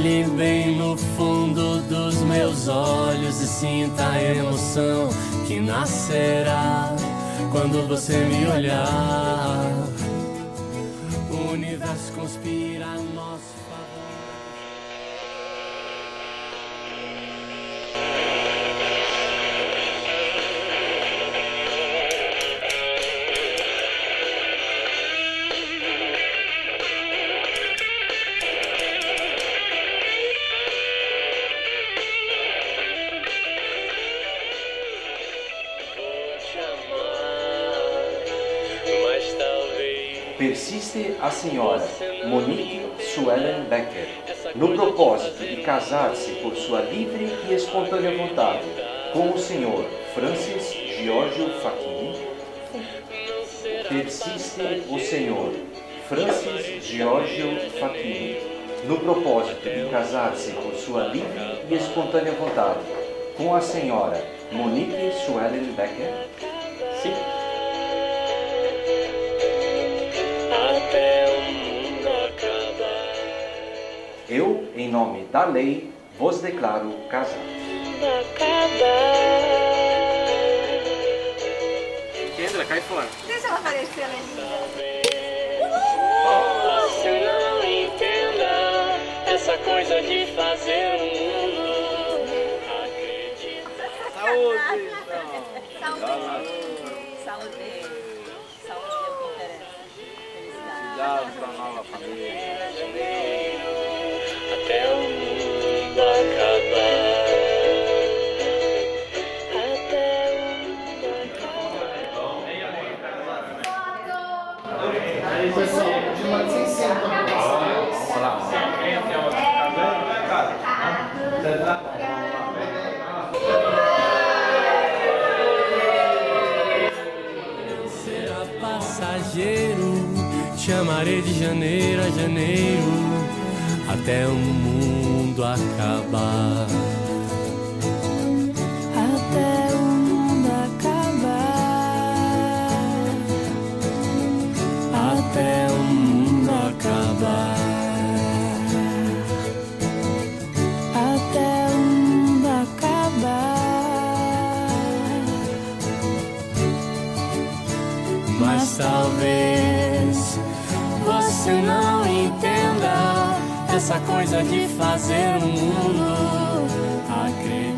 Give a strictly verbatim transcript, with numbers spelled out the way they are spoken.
Olhe bem no fundo dos meus olhos e sinta a emoção que nascerá quando você me olhar. O universo conspira a nosso favor. Persiste a senhora Monique Suellen Becker no propósito de casar-se por sua livre e espontânea vontade com o senhor Francis Giorgio Facchini. Persiste o senhor Francis Giorgio Facchini no propósito de casar-se por sua livre e espontânea vontade com a senhora Monique Suellen Becker. Sim. Eu, em nome da lei, vos declaro casados. Kendra, cai fora. Deixa ela aparecer, ela é linda. Você não entenda essa coisa de fazer um mundo. Acredita. Saúde! Saúde. Saúde. Saúde é o que interessa. Felicidade. Cuidado para a nova família. Até o mundo acabar. Até o mundo acabar. Pessoal, de uma licença. Vamos lá. Será passageiro, chamarei de janeiro a janeiro, até o mundo acabar. Até o mundo acabar. Até o mundo acabar. Até o mundo acabar. Mas talvez você não entenda essa coisa de fazer um mundo. Acredite.